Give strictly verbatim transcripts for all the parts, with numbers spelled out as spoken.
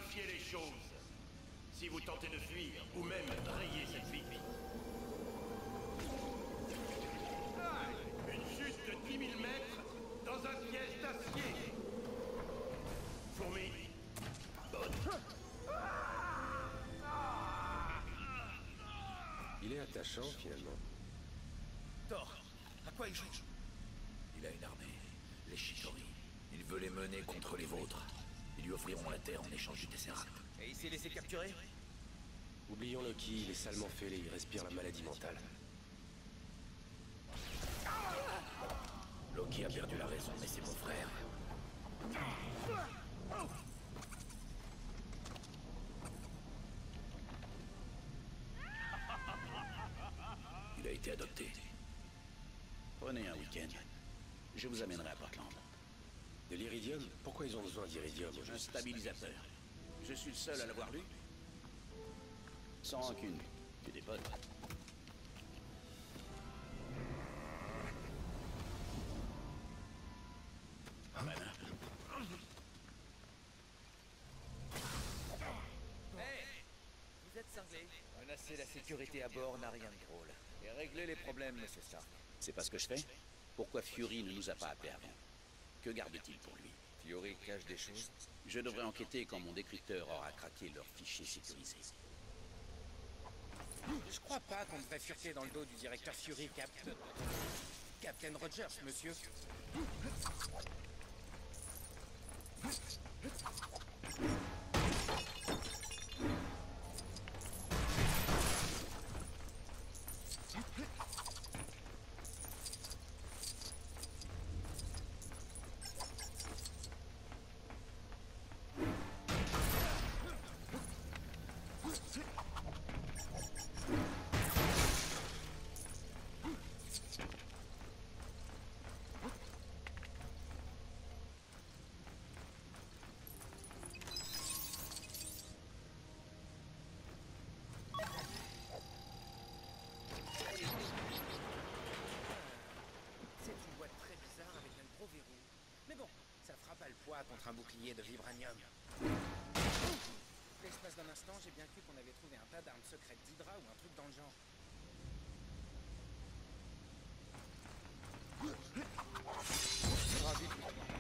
clarifier les choses. Si vous tentez de fuir, ou même rayer cette vitre. Une chute de dix mille mètres dans un piège d'acier. Fourmi. Bonne. Il est attachant, finalement. Thor, à quoi il joue? Il a une armée, les Chitauri. Il veut les mener contre les vôtres. Ils lui offriront la terre en échange du Tesseract. Et il s'est laissé capturer? Oublions Loki, il est salement fêlé, il respire la maladie mentale. Loki a perdu la raison, mais c'est mon frère. Il a été adopté. Prenez un week-end. Je vous amènerai à Portland. De l'iridium? Pourquoi ils ont besoin d'iridium au Un juste? stabilisateur. Je suis le seul à l'avoir lu. Sans rancune. Tu des potes. Hey! Vous êtes cinglé. Menacer la sécurité à bord n'a rien de drôle. Et régler les problèmes, monsieur Stark. C'est pas ce que je fais? Pourquoi Fury ne nous a pas appelés avant? Que garde-t-il pour lui? Fury cache des choses. Je devrais enquêter quand mon décrypteur aura craqué leurs fichiers sécurisés. Je crois pas qu'on devrait fureter dans le dos du directeur Fury, Cap... Captain Rogers, monsieur. Contre un bouclier de vibranium. L'espace d'un instant, j'ai bien cru qu'on avait trouvé un tas d'armes secrètes d'Hydra ou un truc dans le genre. Ravi de vous voir.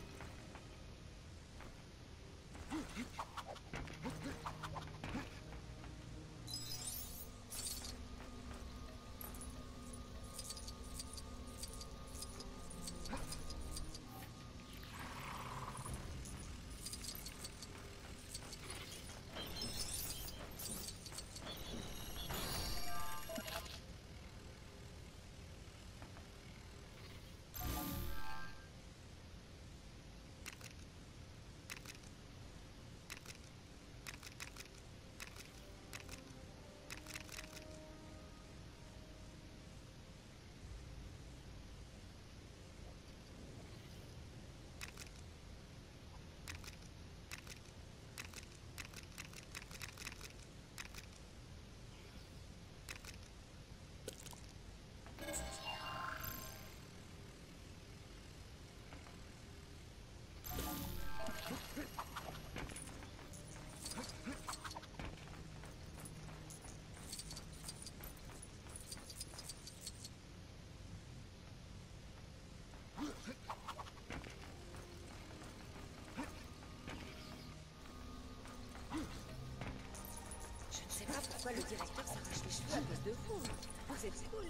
Pourquoi le directeur s'arrache les cheveux à cause de vous? Vous êtes cool.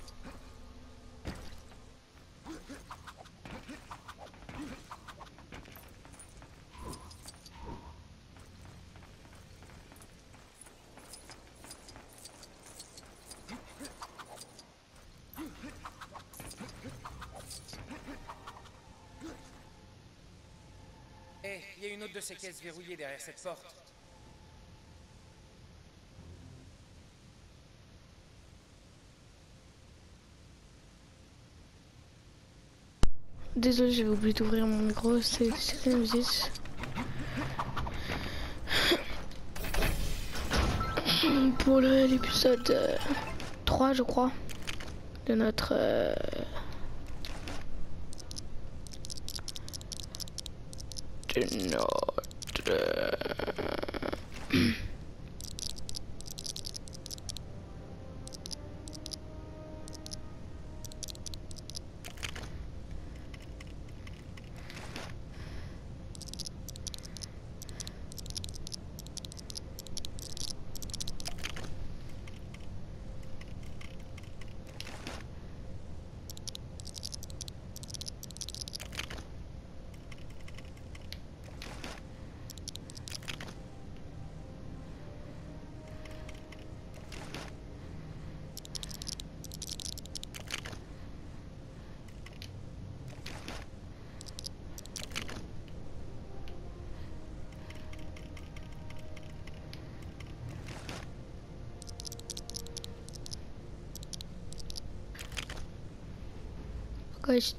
Eh, il y a une autre de ces caisses verrouillées derrière cette porte. Désolé, j'avais oublié d'ouvrir mon micro, c'est Nemesis. Pour l'épisode euh, trois, je crois, de notre... Euh, de notre... Euh... Guys.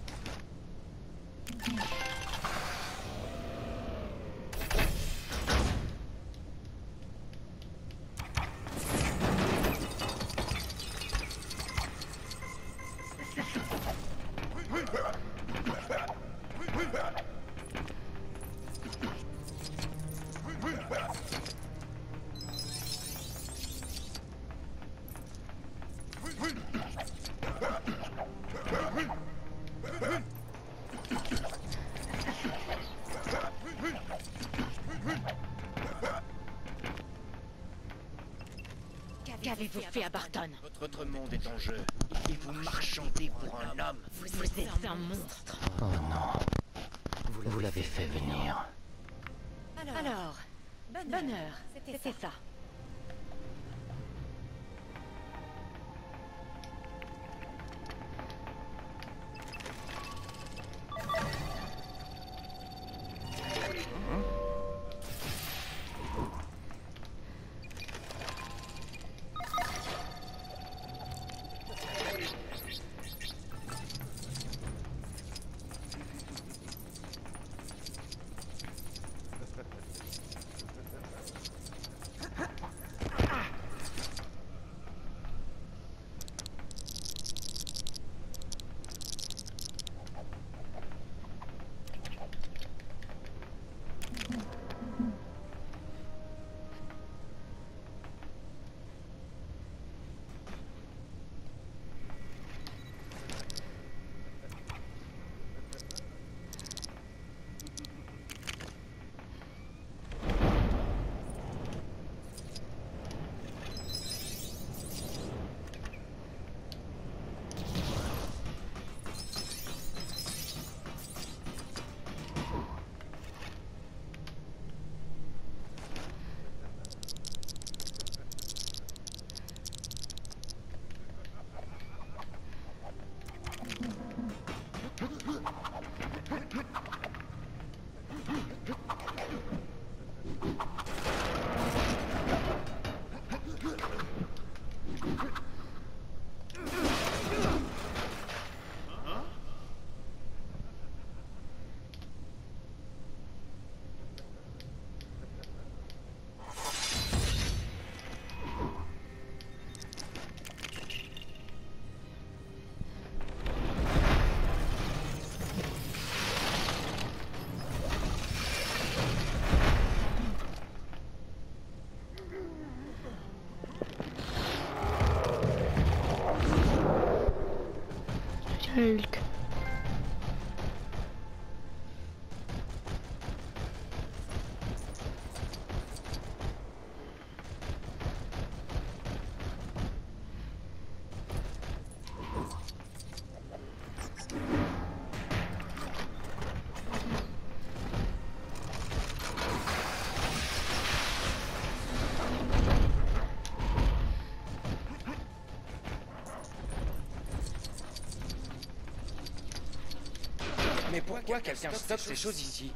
Qu'avez-vous fait à Barton? Votre monde est en jeu. Et vous marchandez pour un homme. Vous, vous êtes un monstre. Oh non. Vous, vous l'avez fait venir. Alors, Alors bonheur, c'était ça. Hulk. Mais pourquoi quelqu'un stoppe ces choses ici?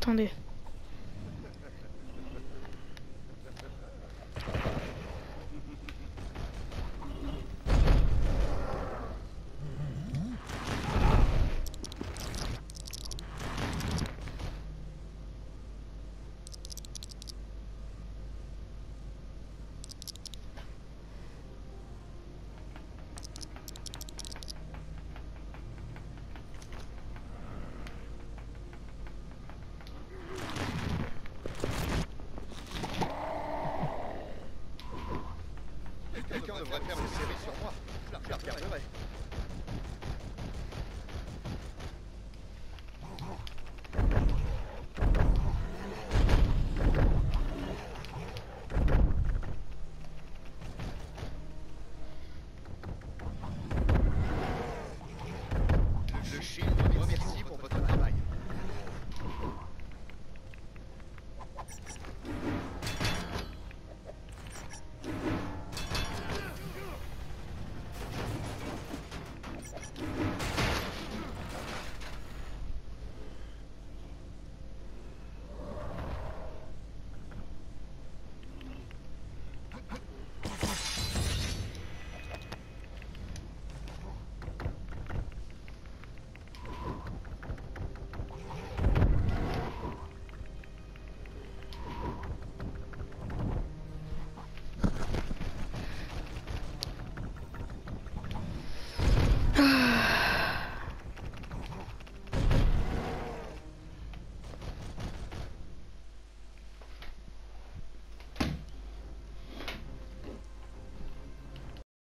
Attendez. Quelqu'un devrait faire une série sur moi. Je la regarderai.